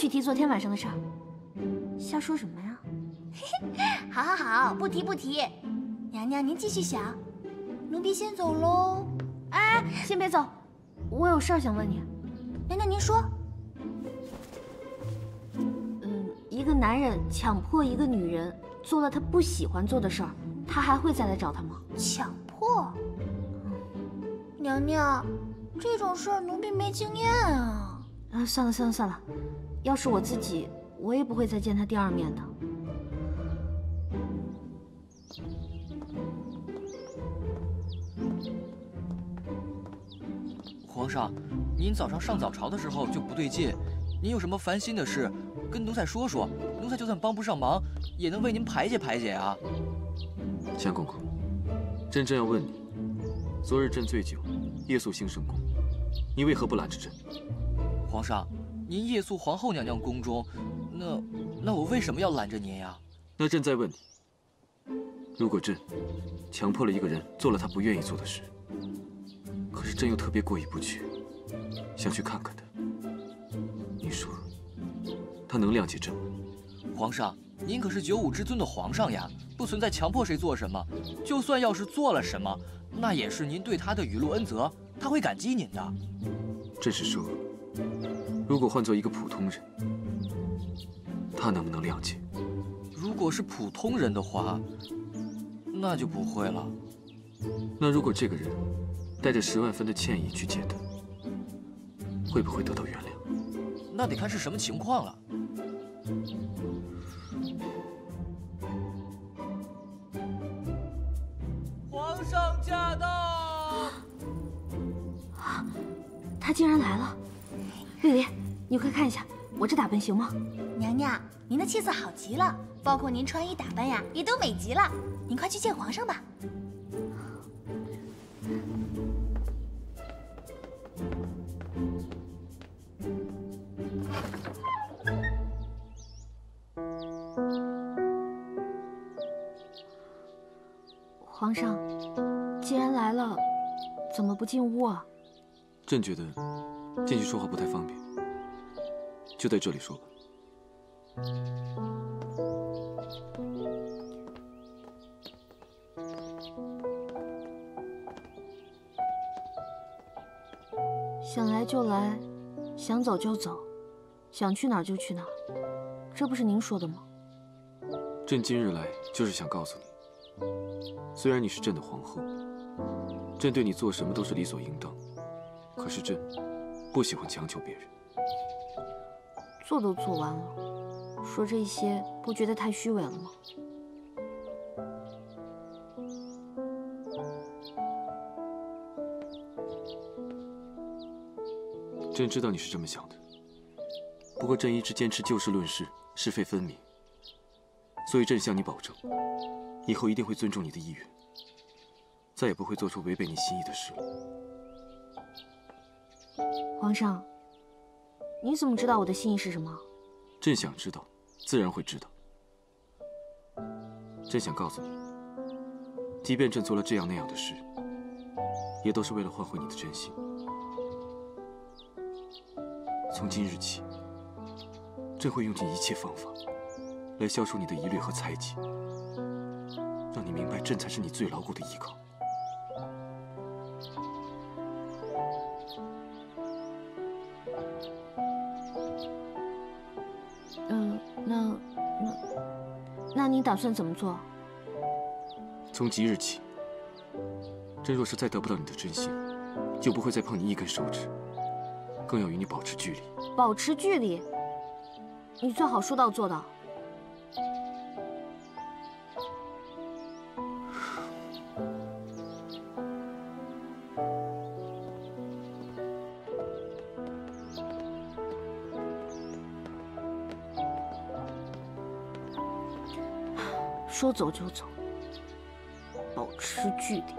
许提昨天晚上的事儿。瞎说什么呀？ 好好好，不提不提。娘娘您继续想，奴婢先走喽。 哎，先别走，我有事儿想问你。 娘娘您说。 一个男人强迫一个女人做了他不喜欢做的事儿，他还会再来找他吗？ 强迫？娘娘，这种事儿奴婢没经验啊。 算了算了算了，要是我自己，我也不会再见他第二面的。 皇上，您早上上早朝的时候就不对劲，您有什么烦心的事，跟奴才说说，奴才就算帮不上忙，也能为您排解排解啊。 相公公，朕正要问你，昨日朕醉酒，夜宿兴圣宫，你为何不拦着朕？ 皇上，您夜宿皇后娘娘宫中，那我为什么要拦着您呀？ 那朕再问你，如果朕强迫了一个人做了他不愿意做的事，可是朕又特别过意不去，想去看看他，你说他能谅解朕吗？ 皇上，您可是95之尊的皇上呀，不存在强迫谁做什么。就算要是做了什么，那也是您对他的雨露恩泽，他会感激您的。 朕是说，如果换做一个普通人，他能不能谅解？ 如果是普通人的话，那就不会了。 那如果这个人带着10万分的歉意去见他，会不会得到原谅？ 那得看是什么情况了。皇上驾到！ 他竟然来了！绿莲，你快看一下，我这打扮行吗？ 娘娘，您的气色好极了，包括您穿衣打扮呀，也都美极了。您快去见皇上吧。 皇上，既然来了，怎么不进屋啊？ 朕觉得进去说话不太方便，就在这里说吧。 想来就来，想走就走，想去哪儿就去哪儿，这不是您说的吗？ 朕今日来就是想告诉你，虽然你是朕的皇后，朕对你做什么都是理所应当，可是朕不喜欢强求别人。 做都做完了，说这些不觉得太虚伪了吗？ 朕知道你是这么想的，不过朕一直坚持就事论事，是非分明，所以朕向你保证，以后一定会尊重你的意愿，再也不会做出违背你心意的事了。 皇上，你怎么知道我的心意是什么？ 朕想知道，自然会知道。朕想告诉你，即便朕做了这样那样的事，也都是为了换回你的真心。从今日起，朕会用尽一切方法，来消除你的疑虑和猜忌，让你明白朕才是你最牢固的依靠。 那你打算怎么做？ 从即日起，朕若是再得不到你的真心，就不会再碰你一根手指，更要与你保持距离。 保持距离？你最好说到做到。说走就走，保持距离。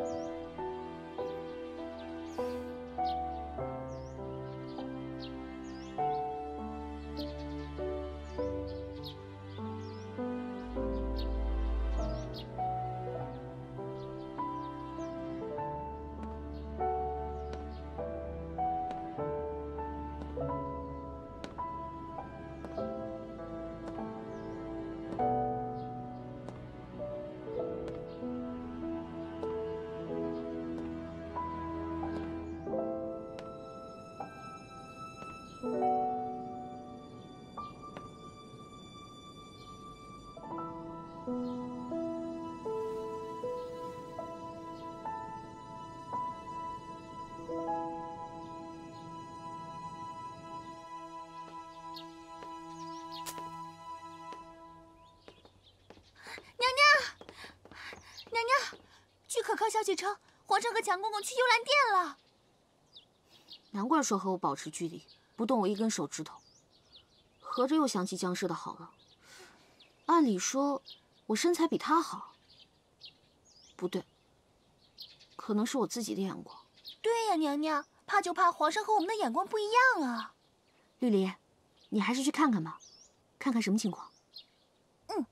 可靠消息称，皇上和强公公去幽兰殿了。 难怪说和我保持距离，不动我一根手指头。合着又想起江氏的好了。按理说，我身材比他好。不对，可能是我自己的眼光。 对呀，娘娘，怕就怕皇上和我们的眼光不一样啊。 绿篱，你还是去看看吧，看看什么情况。 嗯。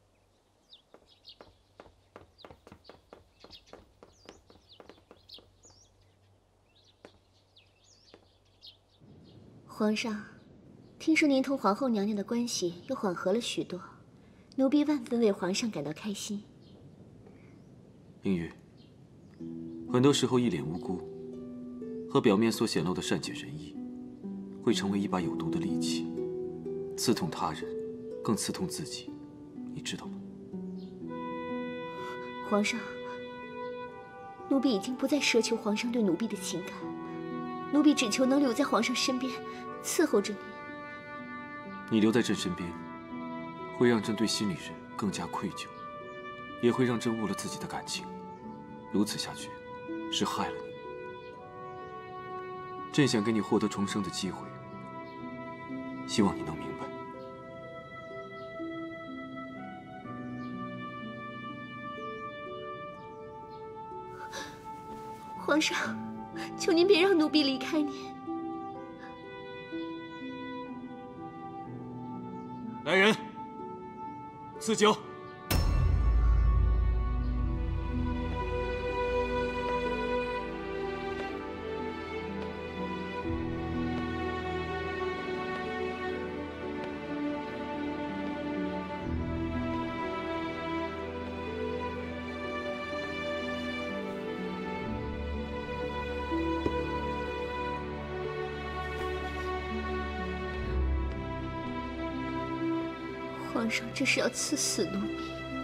皇上，听说您同皇后娘娘的关系又缓和了许多，奴婢万分为皇上感到开心。 英语，很多时候一脸无辜和表面所显露的善解人意，会成为一把有毒的利器，刺痛他人，更刺痛自己，你知道吗？ 皇上，奴婢已经不再奢求皇上对奴婢的情感，奴婢只求能留在皇上身边，伺候着你。 你留在朕身边，会让朕对心里人更加愧疚，也会让朕误了自己的感情。如此下去，是害了你。朕想给你获得重生的机会，希望你能明白。 皇上，求您别让奴婢离开您。 来人，赐酒。 皇上这是要赐死奴婢。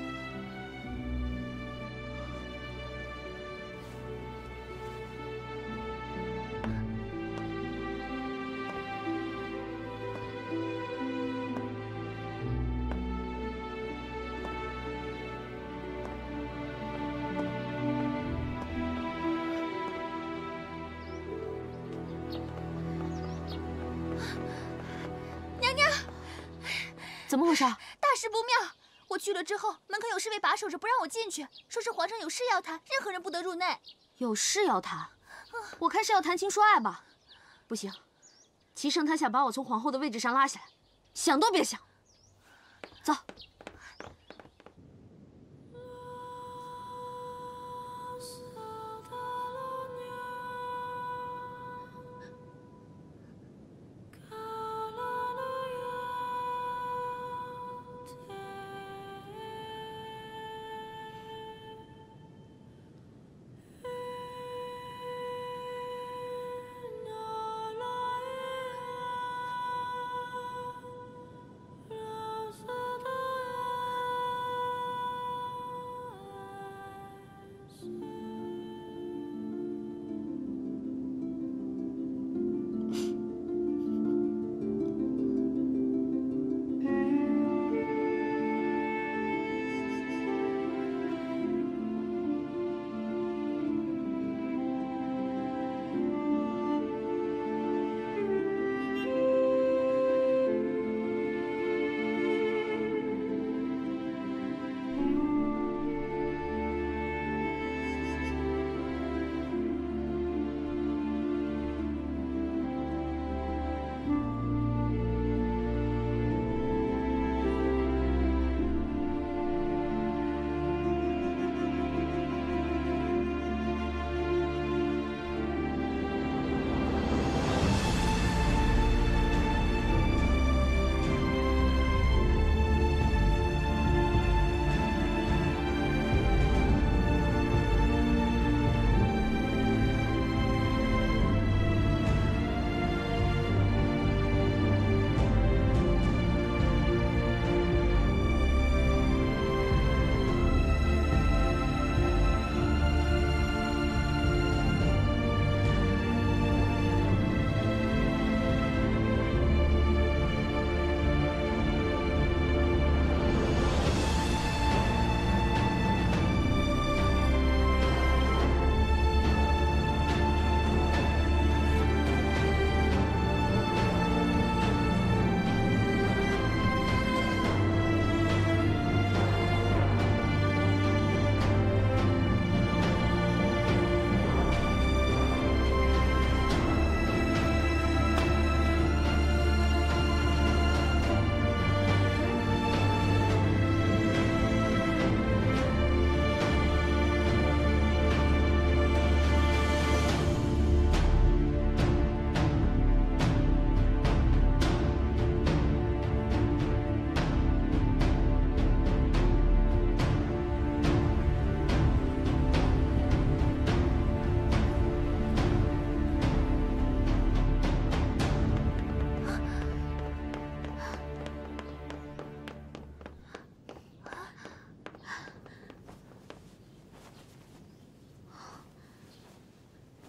怎么回事？ 大事不妙！我去了之后，门口有侍卫把守着，不让我进去，说是皇上有事要谈，任何人不得入内。 有事要谈？我看是要谈情说爱吧。不行，齐胜他想把我从皇后的位置上拉下来，想都别想。走。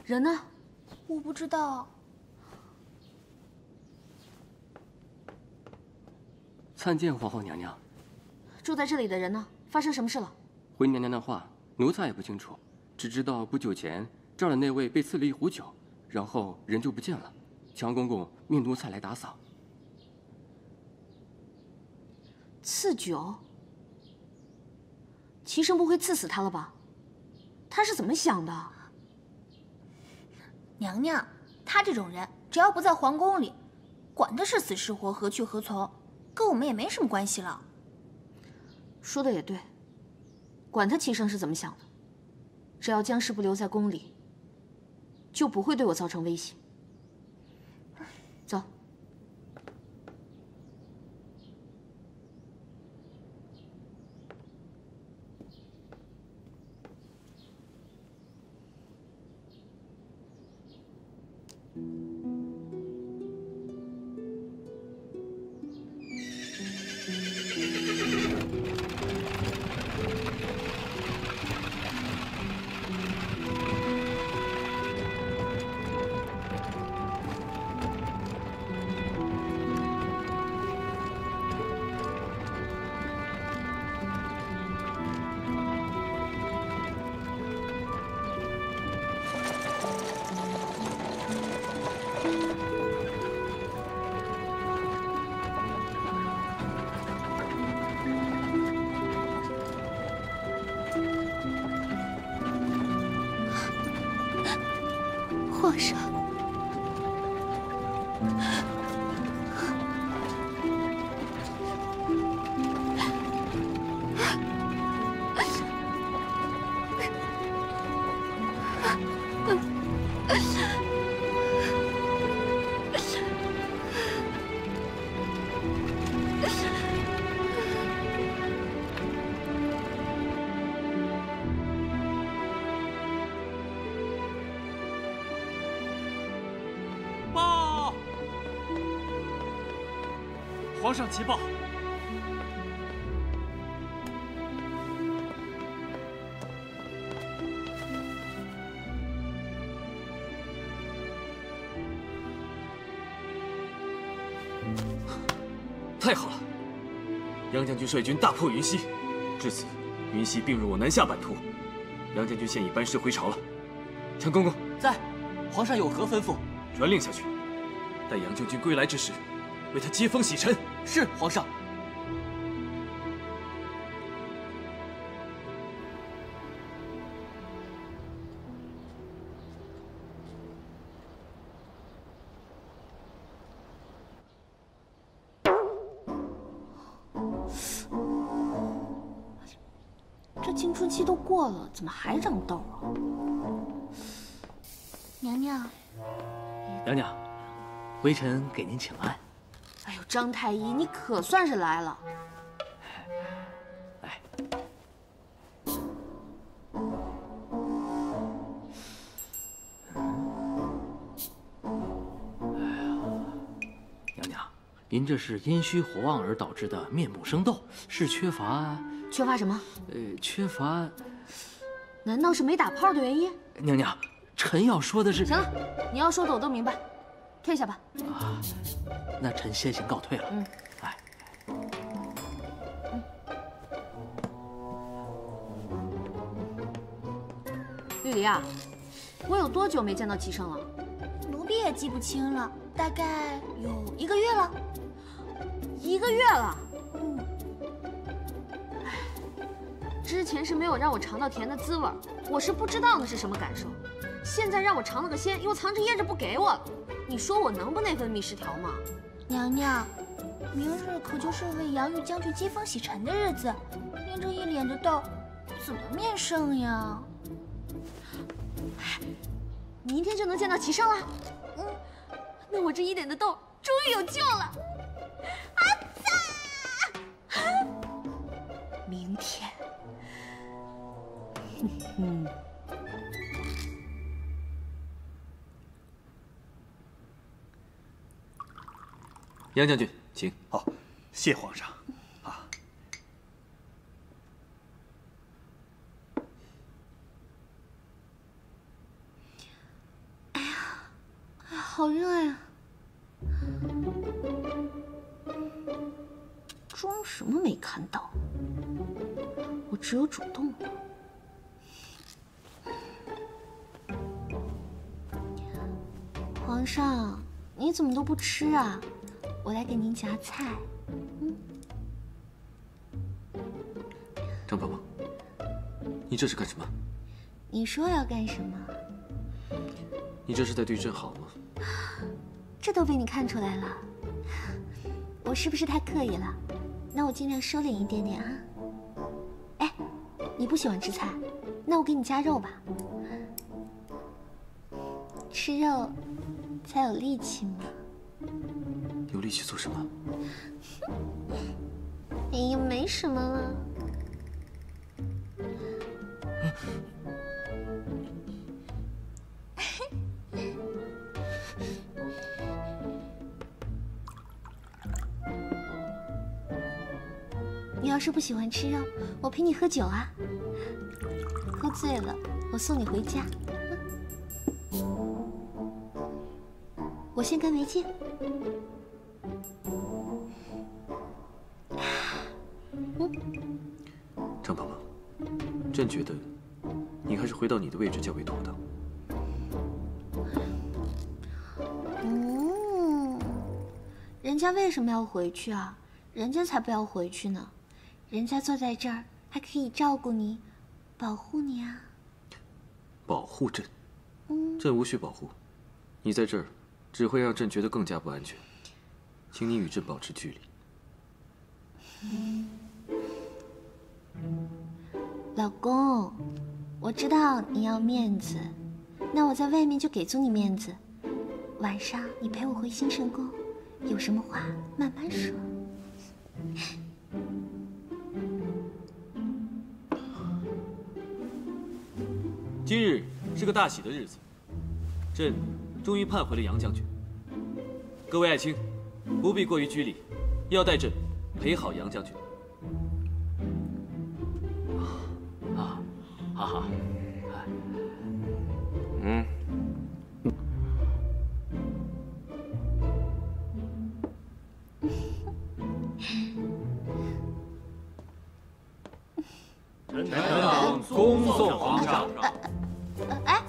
人呢？ 我不知道。 参见皇后娘娘。 住在这里的人呢？发生什么事了？ 回娘娘的话，奴才也不清楚，只知道不久前这儿的那位被赐了一壶酒，然后人就不见了。强公公命奴才来打扫。 赐酒？齐生不会赐死他了吧？他是怎么想的？ 娘娘，他这种人，只要不在皇宫里，管他是死是活，何去何从，跟我们也没什么关系了。 说的也对，管他齐生是怎么想的，只要江氏不留在宫里，就不会对我造成威胁。走。 皇上， 报！皇上急报！ 太好了！杨将军率军大破云溪，至此，云溪并入我南下版图。杨将军现已班师回朝了。陈公公在，皇上有何吩咐？ 传令下去，待杨将军归来之时，为他接风洗尘。 是皇上。 这青春期都过了，怎么还长痘啊？ 娘娘， 娘娘，微臣给您请安。 哎呦，张太医，你可算是来了。 来，娘娘，您这是阴虚火旺而导致的面部生痘，是缺乏什么？ 缺乏。 难道是没打泡的原因？ 娘娘，臣要说的是…… 行了，你要说的我都明白，退下吧。 啊，那臣先行告退了。 嗯， 来。 绿篱啊，我有多久没见到齐生了？ 奴婢也记不清了，大概有1个月了。 1个月了。 嗯。 之前是没有让我尝到甜的滋味，我是不知道那是什么感受。现在让我尝了个鲜，又藏着掖着不给我了，你说我能不内分泌失调吗？ 娘娘，明日可就是为杨玉将军接风洗尘的日子，您这一脸的痘，怎么面圣呀？ 明天就能见到齐生了。 嗯， 那我这一脸的痘终于有救了。啊擦！明天。 杨将军，请。 好，谢皇上。啊， 什么没看到？我只有主动了。皇上，你怎么都不吃啊？我来给您夹菜。 张宝宝，你这是干什么？ 你说要干什么？ 你这是在对朕好吗？ 这都被你看出来了，我是不是太刻意了？那我尽量收敛一点点啊。哎，你不喜欢吃菜，那我给你加肉吧。吃肉才有力气嘛。 有力气做什么？ 哎呀，没什么了。你要是不喜欢吃肉，我陪你喝酒啊。喝醉了，我送你回家。我先干为敬。 张宝宝，朕觉得你还是回到你的位置较为妥当。 人家为什么要回去啊？人家才不要回去呢。人家坐在这儿还可以照顾你，保护你啊。 保护朕？朕无需保护，你在这儿只会让朕觉得更加不安全。请你与朕保持距离。 老公，我知道你要面子，那我在外面就给足你面子。晚上你陪我回兴圣宫，有什么话慢慢说。 今日是个大喜的日子，朕终于盼回了杨将军。各位爱卿，不必过于拘礼，要带朕陪好杨将军。 哈哈， 臣等恭送皇上。 哎，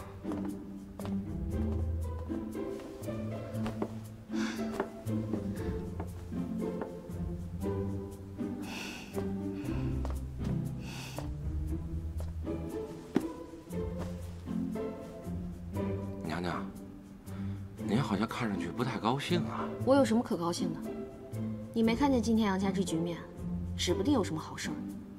娘娘，您好像看上去不太高兴啊。 我有什么可高兴的？你没看见今天杨家这局面，指不定有什么好事儿。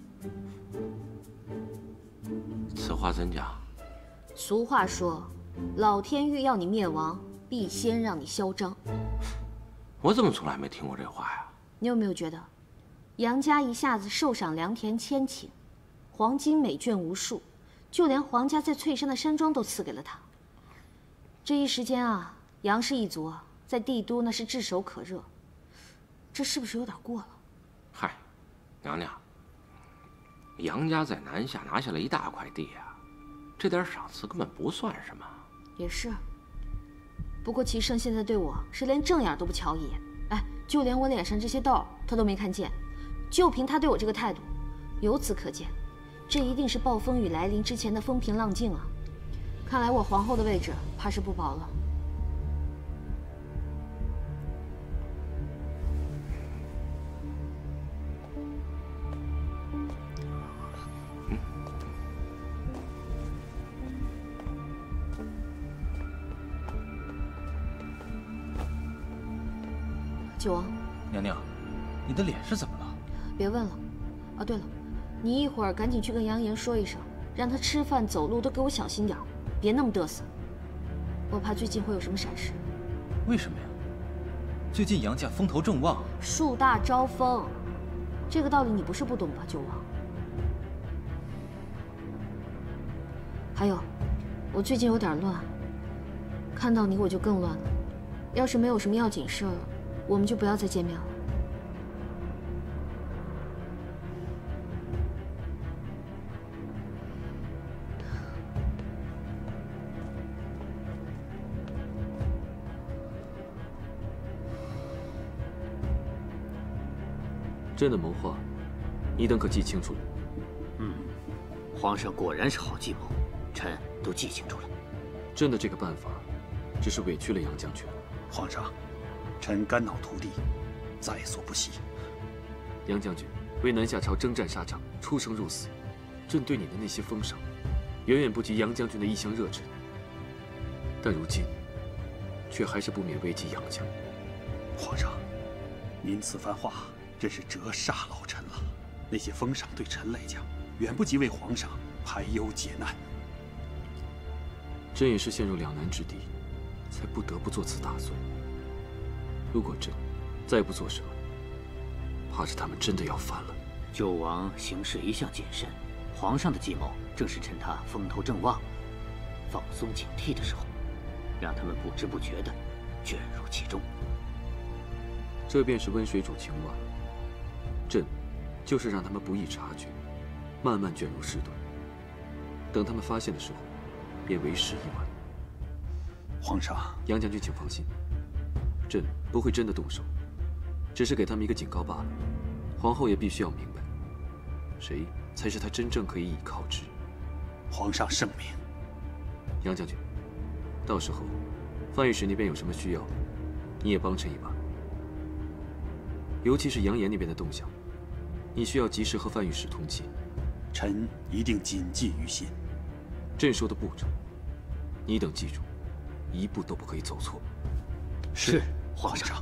此话怎讲？ 俗话说，老天欲要你灭亡，必先让你嚣张。 我怎么从来没听过这话呀？ 你有没有觉得，杨家一下子受赏良田1000顷，黄金美眷无数，就连皇家在翠山的山庄都赐给了他。这一时间啊，杨氏一族啊，在帝都那是炙手可热。这是不是有点过了？ 嗨，娘娘，杨家在南下拿下了一大块地啊，这点赏赐根本不算什么。 也是。不过齐胜现在对我是连正眼都不瞧一眼，哎，就连我脸上这些痘他都没看见。就凭他对我这个态度，由此可见，这一定是暴风雨来临之前的风平浪静啊。看来我皇后的位置怕是不保了。九王， 娘娘，你的脸是怎么了？ 别问了。啊，对了，你一会儿赶紧去跟杨言说一声，让他吃饭走路都给我小心点儿，别那么嘚瑟。我怕最近会有什么闪失。 为什么呀？最近杨家风头正旺， 树大招风，这个道理你不是不懂吧，九王？还有，我最近有点乱，看到你我就更乱了。要是没有什么要紧事儿，我们就不要再见面了。 朕的谋划，你等可记清楚了？ 皇上果然是好计谋，臣都记清楚了。 朕的这个办法，只是委屈了杨将军。 皇上，臣肝脑涂地，在所不惜。 杨将军为南下朝征战沙场，出生入死，朕对你的那些封赏，远远不及杨将军的一腔热忱。但如今，却还是不免危及杨家。 皇上，您此番话真是折煞老臣了。那些封赏对臣来讲，远不及为皇上排忧解难。 朕也是陷入两难之地，才不得不做此打算。如果朕再不做什么，怕是他们真的要反了。 九王行事一向谨慎，皇上的计谋正是趁他风头正旺、放松警惕的时候，让他们不知不觉地卷入其中。 这便是温水煮青蛙。朕就是让他们不易察觉，慢慢卷入事端。等他们发现的时候，便为时已晚。 皇上， 杨将军，请放心，朕不会真的动手，只是给他们一个警告罢了。皇后也必须要明白，谁才是她真正可以依靠之。 皇上圣明。 杨将军，到时候范御史那边有什么需要，你也帮衬一把。尤其是杨岩那边的动向，你需要及时和范御史通气。 臣一定谨记于心。 朕说的步骤，你等记住，一步都不可以走错。 是，皇上。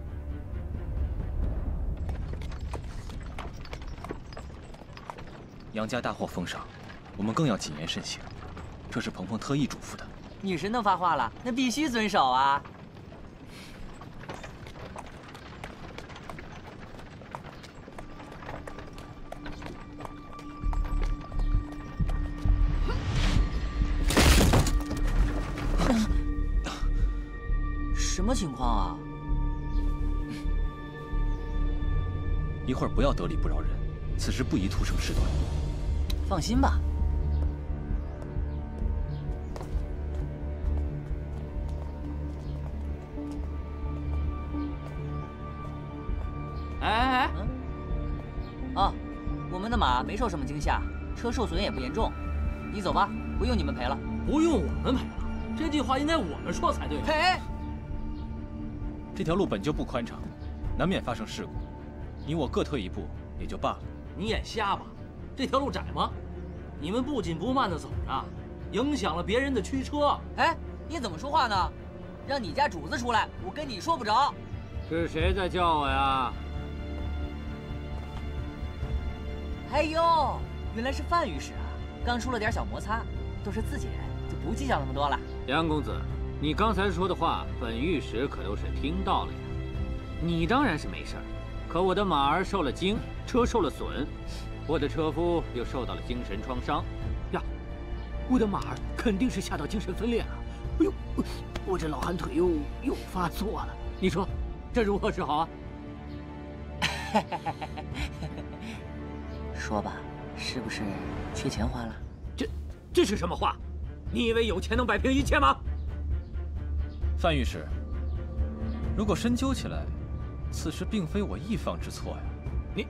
杨家大获封赏，我们更要谨言慎行。这是鹏鹏特意嘱咐的。 女神都发话了，那必须遵守啊！什么情况啊？ 一会儿不要得理不饶人，此时不宜徒生事端。 放心吧。哎，啊，我们的马没受什么惊吓，车受损也不严重。你走吧，不用你们赔了。 不用我们赔了，这句话应该我们说才对。 赔！ 这条路本就不宽敞，难免发生事故。你我各退一步也就罢了。 你眼瞎吧？这条路窄吗？你们不紧不慢的走着，影响了别人的驱车。 哎，你怎么说话呢？让你家主子出来，我跟你说不着。 是谁在叫我呀？ 哎呦，原来是范御史啊！刚出了点小摩擦，都是自己人，就不计较那么多了。 杨公子，你刚才说的话，本御史可都是听到了呀。你当然是没事儿，可我的马儿受了惊，车受了损，我的车夫又受到了精神创伤，呀，我的马儿肯定是吓到精神分裂了。哎呦，我这老寒腿又发作了。你说，这如何是好啊？ 说吧，是不是缺钱花了？ 这是什么话？你以为有钱能摆平一切吗？ 范御史，如果深究起来，此事并非我一方之错呀。 你，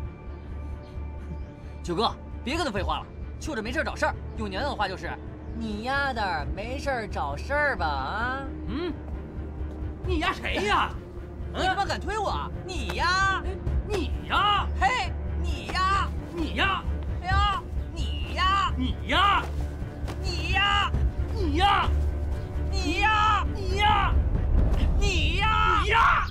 九哥，别跟他废话了，就这没事找事儿。用娘娘的话就是，你丫的没事找事儿吧啊？ 嗯，你丫谁呀？ 你他妈敢推我？你呀？ 你呀？ 嘿，你呀？ 你呀？ 哎呀，你呀？ 你呀？ 你呀？ 你呀？ 你呀？ 你呀？ 你呀？ 你呀？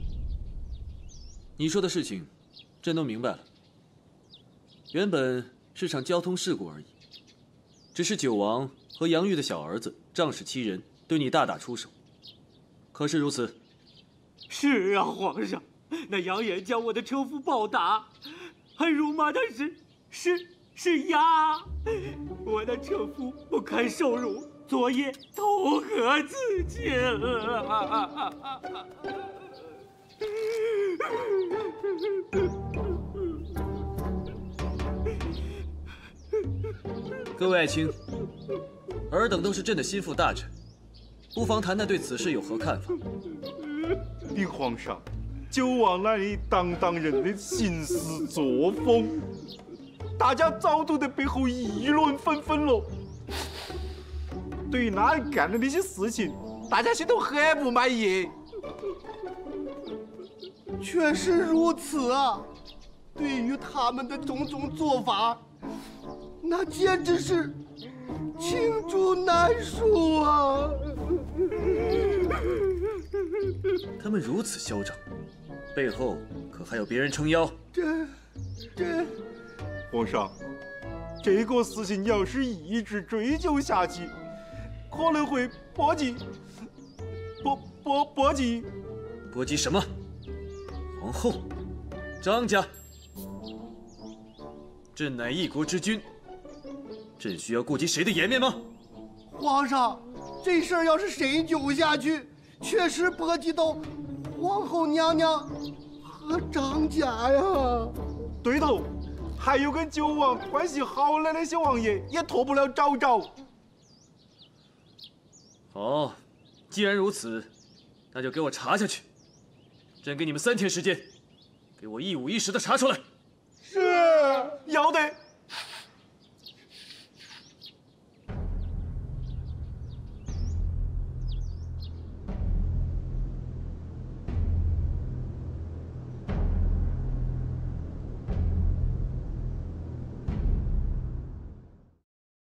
你说的事情，朕都明白了。原本是场交通事故而已，只是九王和杨玉的小儿子仗势欺人，对你大打出手。可是如此。 是啊，皇上，那杨延将我的车夫暴打，还辱骂他是鸭。我的车夫不堪受辱，昨夜投河自尽了。 各位爱卿，尔等都是朕的心腹大臣，不妨谈谈对此事有何看法。 禀皇上， 九王那里当人的行事作风，大家早都在背后议论纷纷了。对于那里干的那些事情，大家心都很不满意。 确实如此啊！对于他们的种种做法，那简直是罄竹难书啊！ 他们如此嚣张，背后可还有别人撑腰？ 皇上，这个事情要是一直追究下去，可能会波及波及什么？皇后，张家，朕乃一国之君，朕需要顾及谁的颜面吗？ 皇上，这事儿要是深究下去，确实波及到皇后娘娘和张家呀。 对头，还有跟九王关系好的那些王爷也脱不了昭昭。 好，既然如此，那就给我查下去。朕给你们3天时间，给我一五一十的查出来。 是，要得。